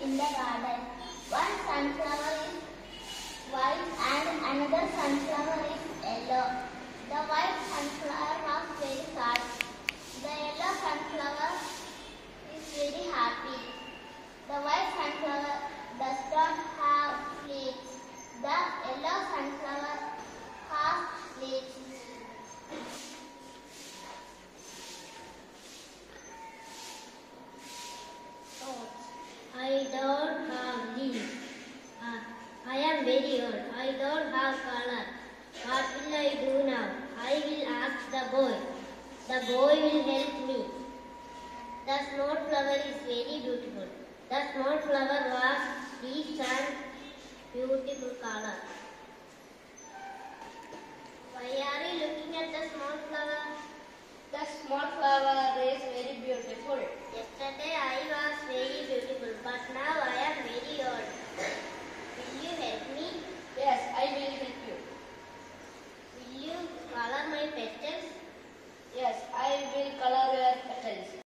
in the garden. One sunflower is white and another sunflower is yellow. The white sunflower was very sad. The yellow sunflower is very happy. The white sunflower does not have leaves. The yellow sunflower has leaves. I don't have leaves. I am very old. I don't have color. What will I do now? I will ask the boy. The boy will help me. The small flower is very beautiful. The small flower was rich and beautiful color. Why are you looking at the small flower? The small flower is very beautiful. Yes,